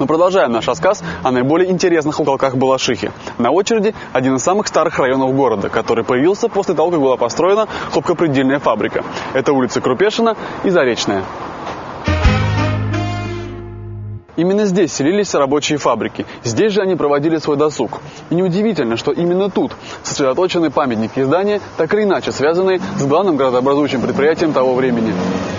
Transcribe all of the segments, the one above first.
продолжаем наш рассказ о наиболее интересных уголках Балашихи. На очереди один из самых старых районов города, который появился после того, как была построена хлопкопредельная фабрика. Это улица Крупешина и Заречная. Именно здесь селились рабочие фабрики. Здесь же они проводили свой досуг. И неудивительно, что именно тут сосредоточены памятники и здания, так или иначе связанные с главным градообразующим предприятием того времени.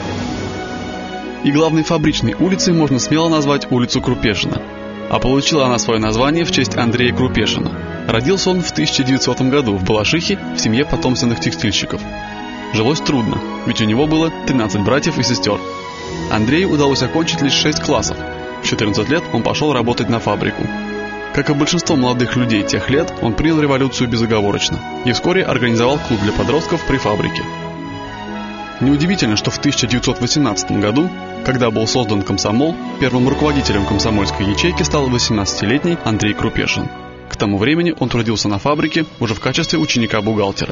И главной фабричной улицей можно смело назвать улицу Крупешина. А получила она свое название в честь Андрея Крупешина. Родился он в 1900 году в Балашихе в семье потомственных текстильщиков. Жилось трудно, ведь у него было 13 братьев и сестер. Андрею удалось окончить лишь 6 классов. В 14 лет он пошел работать на фабрику. Как и большинство молодых людей тех лет, он принял революцию безоговорочно и вскоре организовал клуб для подростков при фабрике. Неудивительно, что в 1918 году, когда был создан комсомол, первым руководителем комсомольской ячейки стал 18-летний Андрей Крупешин. К тому времени он трудился на фабрике уже в качестве ученика-бухгалтера.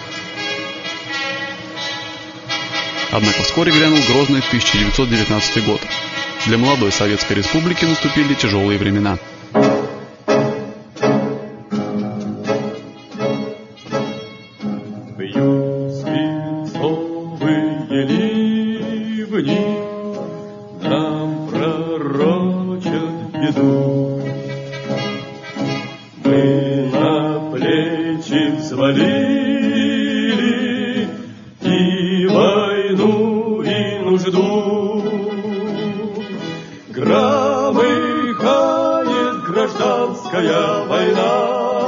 Однако вскоре грянул грозный 1919 год. Для молодой Советской Республики наступили тяжелые времена. Бьют свинцовые ливни, нам пророчат беду. Мы на плечи взвалили и войну, и нужду. Громыхает гражданская война,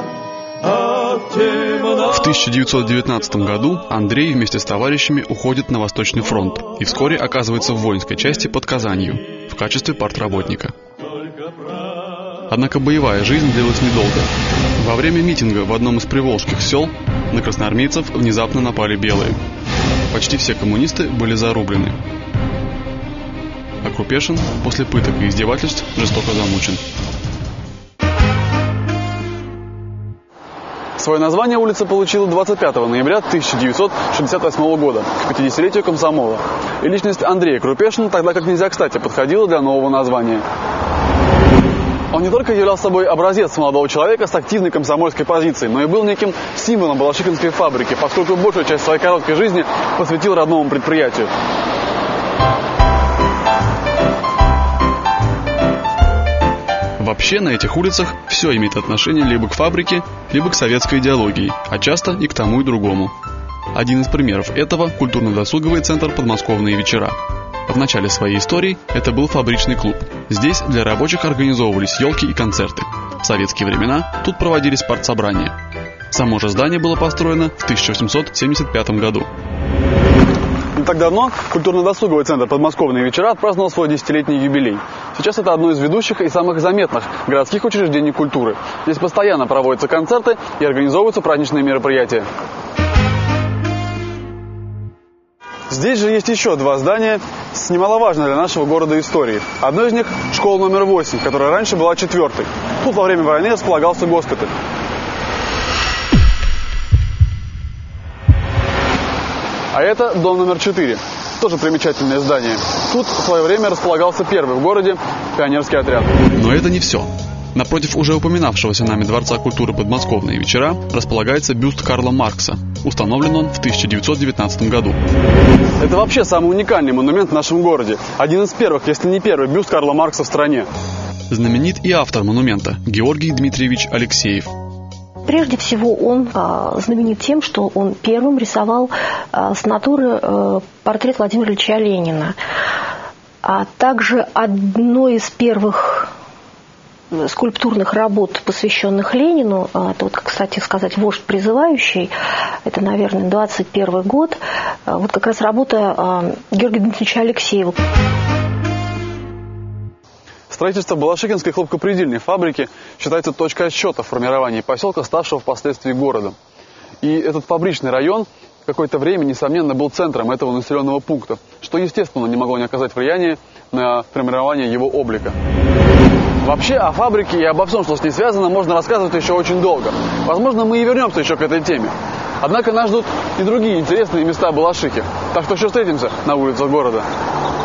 В 1919 году Андрей вместе с товарищами уходит на Восточный фронт и вскоре оказывается в воинской части под Казанью в качестве партработника. Однако боевая жизнь длилась недолго. Во время митинга в одном из приволжских сел на красноармейцев внезапно напали белые. Почти все коммунисты были зарублены. А Крупешин после пыток и издевательств жестоко замучен. Свое название улица получила 25 ноября 1968 года, к 50-летию комсомола. И личность Андрея Крупешина тогда как нельзя кстати подходила для нового названия. Он не только являл собой образец молодого человека с активной комсомольской позицией, но и был неким символом балашихинской фабрики, поскольку большую часть своей короткой жизни посвятил родному предприятию. Вообще на этих улицах все имеет отношение либо к фабрике, либо к советской идеологии, а часто и к тому и другому. Один из примеров этого – культурно-досуговый центр «Подмосковные вечера». В начале своей истории это был фабричный клуб. Здесь для рабочих организовывались елки и концерты. В советские времена тут проводились партсобрания. Само же здание было построено в 1875 году. Не так давно культурно-досуговый центр «Подмосковные вечера» отпраздновал свой 10-летний юбилей. Сейчас это одно из ведущих и самых заметных городских учреждений культуры. Здесь постоянно проводятся концерты и организовываются праздничные мероприятия. Здесь же есть еще два здания с немаловажной для нашего города историей. Одно из них – школа номер 8, которая раньше была 4-й. Тут во время войны располагался госпиталь. А это дом номер 4, тоже примечательное здание. Тут в свое время располагался первый в городе пионерский отряд. Но это не все. Напротив уже упоминавшегося нами Дворца культуры «Подмосковные вечера» располагается бюст Карла Маркса. Установлен он в 1919 году. Это вообще самый уникальный монумент в нашем городе. Один из первых, если не первый, бюст Карла Маркса в стране. Знаменит и автор монумента Георгий Дмитриевич Алексеев. Прежде всего он знаменит тем, что он первым рисовал с натуры портрет Владимира Ильича Ленина. А также одной из первых скульптурных работ, посвященных Ленину, это вот, кстати сказать, «Вождь призывающий», это, наверное, 21 год, вот как раз работа Георгия Дмитриевича Алексеева. Строительство Балашихинской хлопкопредельной фабрики считается точкой отсчета в формировании поселка, ставшего впоследствии городом. И этот фабричный район какое-то время, несомненно, был центром этого населенного пункта, что, естественно, не могло не оказать влияния на формирование его облика. Вообще о фабрике и обо всем, что с ней связано, можно рассказывать еще очень долго. Возможно, мы и вернемся еще к этой теме. Однако нас ждут и другие интересные места Балашихи. Так что еще встретимся на улицах города.